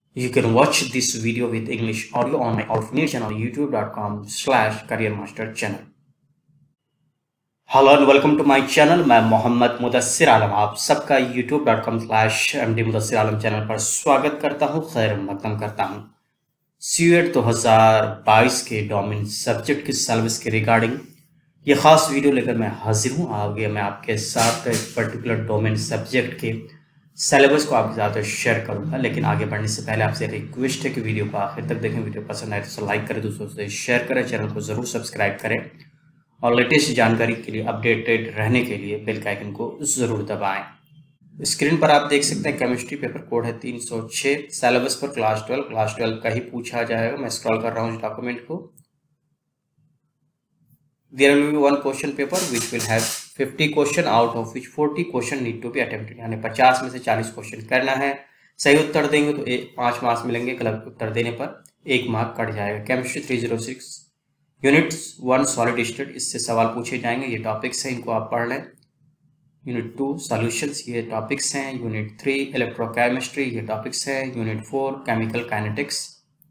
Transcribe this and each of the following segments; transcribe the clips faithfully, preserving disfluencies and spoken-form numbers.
You can watch this video with English audio on my alternate channel youtube.com slash careermaster channel. Hello and welcome to my channel. मैं मोहम्मद मुदस्सिर आलम आप सबका youtube.com slash md Mudassir Alam channel पर स्वागत करता हूं, खैर मकदम करता हूं। सीयूएट दो हज़ार बाईस के डोमेन सब्जेक्ट के सिलेबस के रिगार्डिंग ये खास वीडियो लेकर मैं हाजिर हूं। आगे मैं आपके साथ एक पर्टिकुलर डोमेन सब्जेक्ट के सिलेबस को आपके साथ शेयर करूंगा, लेकिन आगे बढ़ने से पहले आपसे रिक्वेस्ट है कि वीडियो को आखिर तक देखें। वीडियो पसंद आए तो लाइक करें, दोस्तों से शेयर करें, चैनल को जरूर सब्सक्राइब करें और लेटेस्ट जानकारी के लिए अपडेटेड रहने के लिए बेल का आइकन को जरूर दबाएं। स्क्रीन पर आप देख सकते हैं केमिस्ट्री पेपर कोड है तीन सौ छह, सिलेबस पर क्लास ट्वेल्व क्लास ट्वेल्व का ही पूछा जाएगा। मैं स्क्रॉल कर रहा हूँ इस डॉक्यूमेंट को। There will be one question paper which will have fifty question out of which forty question need to be attempted, यानी पचास में से चालीस क्वेश्चन करना है। सही उत्तर देंगे तो एक पाँच मार्क्स मिलेंगे, गलत उत्तर देने पर एक मार्क कट जाएगा। केमिस्ट्री तीन सौ छह यूनिट वन सॉलिड स्टेट, इससे सवाल पूछे जाएंगे। ये टॉपिक्स हैं, इनको आप पढ़ लें। यूनिट टू सॉल्यूशंस, ये टॉपिक्स हैं। यूनिट थ्री इलेक्ट्रोकेमिस्ट्री, ये टॉपिक्स हैं। यूनिट फोर केमिकल काइनेटिक्स,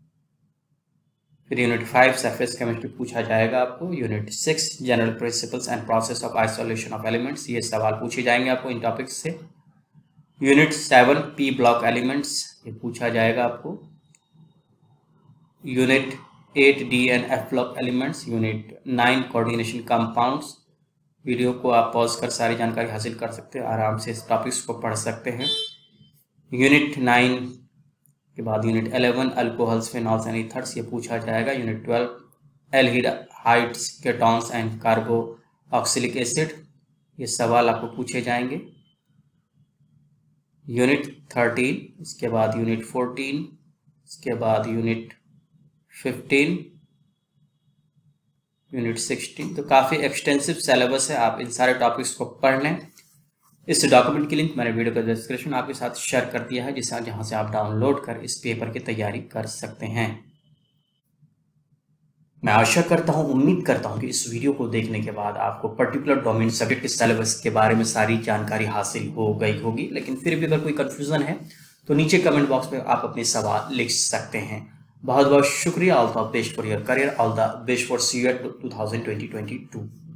फिर यूनिट फाइव सरफेस केमिस्ट्री पूछा जाएगा आपको। Unit six general principles and process of isolation of elements, ये सवाल पूछे जाएंगे आपको इन टॉपिक्स से। Unit seven P block elements, ये पूछा जाएगा आपको। Unit eight D and F block elements. Unit nine coordination compounds. Video को आप पॉज कर सारी जानकारी हासिल कर सकते हैं, आराम से इस टॉपिक्स को पढ़ सकते हैं। यूनिट नाइन के बाद unit eleven alcohols phenols and ethers, ये पूछा जाएगा। Unit twelve aldehydes ketones and carboxylic acid, ये सवाल आपको पूछे जाएंगे। यूनिट थर्टीन, इसके बाद यूनिट फोर्टीन, इसके बाद यूनिट फिफ्टीन, यूनिट सिक्सटीन। तो काफ़ी एक्सटेंसिव सिलेबस है, आप इन सारे टॉपिक्स को पढ़ लें। इस डॉक्यूमेंट की लिंक मैंने वीडियो का डिस्क्रिप्शन आपके साथ शेयर कर दिया है, जिससे जहां से आप डाउनलोड कर इस पेपर की तैयारी कर सकते हैं। मैं आशा करता हूं, उम्मीद करता हूं कि इस वीडियो को देखने के बाद आपको पर्टिकुलर डोमेन सब्जेक्ट के सिलेबस के बारे में सारी जानकारी हासिल हो गई होगी। लेकिन फिर भी अगर कोई कंफ्यूजन है तो नीचे कमेंट बॉक्स में आप अपने सवाल लिख सकते हैं। बहुत बहुत शुक्रिया। All the best for your career, all the best for CUET two thousand twenty twenty to.